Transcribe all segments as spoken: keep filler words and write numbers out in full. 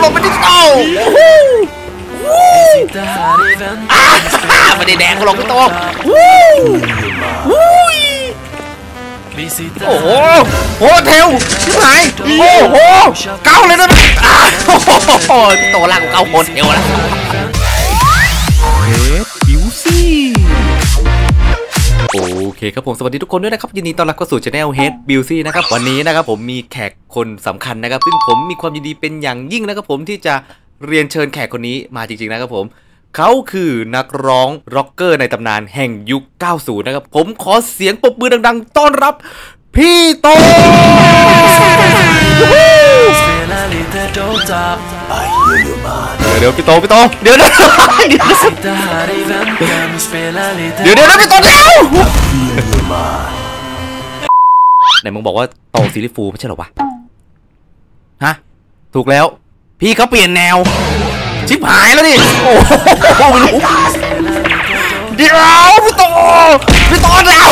ลเป็นดิจิตอลไม่ได้แดงหรอกพี่โตโอ้โหโหเทลชิบหายโอ้โหเก้าเลยนะโอ้โหพี่โตล่างเก้าโหดเทลแล้วเฮดบิวซี่โอเคครับผมสวัสดีทุกคนด้วยนะครับยินดีต้อนรับเข้าสู่ช anel Head Beauty นะครับวันนี้นะครับผมมีแขกคนสำคัญนะครับซึ่งผมมีความยินดีเป็นอย่างยิ่งนะครับผมที่จะเรียนเชิญแขกคนนี้มาจริงๆนะครับผมเขาคือนักร้องร็อกเกอร์ในตำนานแห่งยุคเก้าสิบนะครับผมขอเสียงปรบมือดังๆต้อนรับพี่โตเดี๋ยวพี่โตพี่โตเดี๋ยวเดี๋ยวเดี๋ยวเดี๋ยวเดี๋ยวพี่โตเดี๋ยวไหนมึงบอกว่าโตซีรีส์ฟูไม่ใช่หรอวะฮะถูกแล้วพี่เขาเปลี่ยนแนวชิบหายแล้วดิโอ้โหเดี๋ยวพี่โตพี่โตแล้ว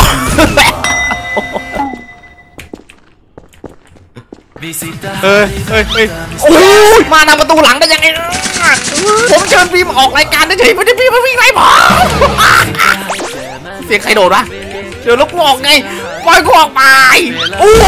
เฮ้ยเฮ้ยเฮ้ยโอ้ยมานำประตูหลังได้ยังไงผมเชิญพี่มาออกรายการได้เฉยไม่ได้พี่มาวิ่งไล่ผมเสียงใครโดดวะเดี๋ยวลูกบอกไงปล่อยกูออกไปโอ้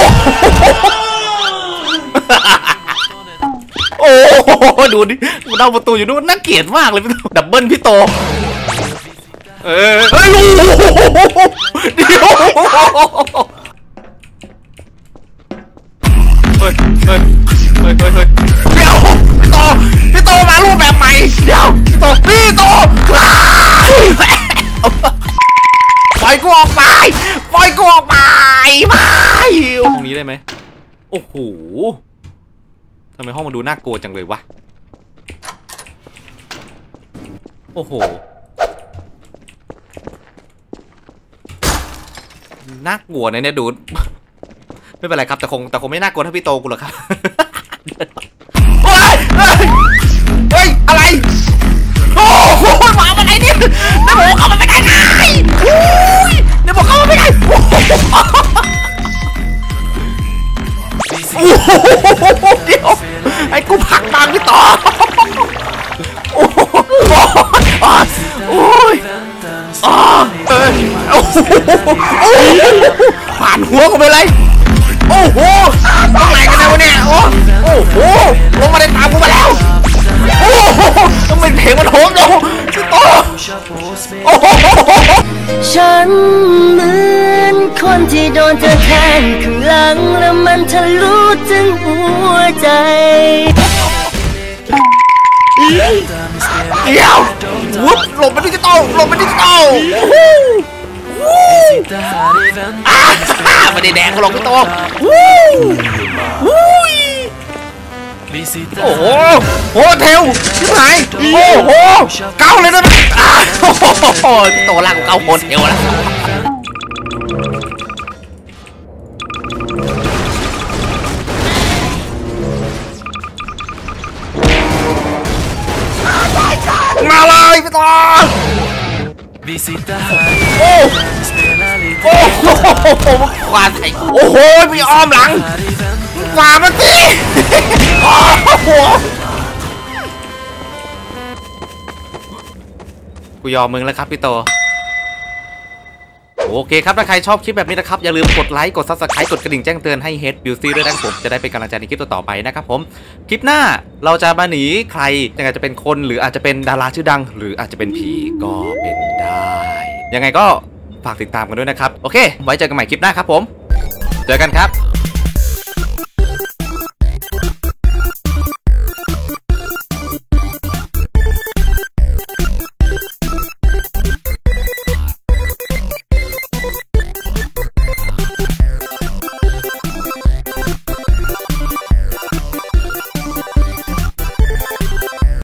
โอ้ดูดิกูเดาประตูอยู่นู่นน่าเกลียดมากเลยพี่โตดับเบิลพี่โตเออเฮ้ยเดี๋ยวเฮ้ยเฮ้ยเฮ้ยเฮ้ยเฮ้ยเดี๋ยวพี่โตพี่โตมารูปแบบใหม่เดี๋ยวพี่โตพี่โตปล่อยกูออกไปปล่อยกูออกไปไม่ตรงนี้ได้ไหมโอ้โหทำไมห้องมันดูน่ากลัวจังเลยวะโอ้โหน่ากลัวนะเนี่ยดูไม่เป็นไรครับแต่คงแต่คงไม่น่ากลัวถ้าพี่โตกูหรอกครับเฮ้ยเฮ้ยอะไรโอ้โหหมาอะไรเนี่ยน้าหมูเข้ามาไม่ได้ไงน้าหมูเข้ามาไม่ได้โอ้โหเดี๋ยวไอ้กูผักบางพี่โตโอ้โหโอ้ยผ่านหัวกูไปเลยโอ้โหต้องไหนกันนะวะเนี่ยโอ้โอ้โหลงมาได้ตามกูมาแล้วโอ้โหต้องเป็นเพลงมันโหมลงพี่โตโอ้โหฉันเหมือนคนที่โดนเธอแทงข้างหลังแล้วมันทะลุถึงหัวใจเดี๋ยววุ้บหลบมันดิจิตอลหลบมันดิจิตอลไม่ได้แดงหรอกพี่โตโอ้โหโหเทลชิบหายโอ้โหเก้าเลยนะโอ้โหพี่โตล่างเก้าโหดเทลแล้วมาเลยพี่โตโอ้โอ้โหควาใส่โอ้โหพี่อ้อมหลังความาสิโอ้โหกูยอมมึงแล้วครับพี่โตโอเคครับถ้าใครชอบคลิปแบบนี้นะครับอย่าลืมกดไลค์กดซับสไครต์กดกระดิ่งแจ้งเตือนให้ Head Beauty ด้วยนะครับผมจะได้เป็นกำลังใจในคลิปต่อๆไปนะครับผมคลิปหน้าเราจะมาหนีใครยังไงจะเป็นคนหรืออาจจะเป็นดาราชื่อดังหรืออาจจะเป็นผีก็เป็นได้ยังไงก็ฝากติดตามกันด้วยนะครับโอเคไว้เจอกันใหม่คลิปหน้าครับผมเจอกันครับ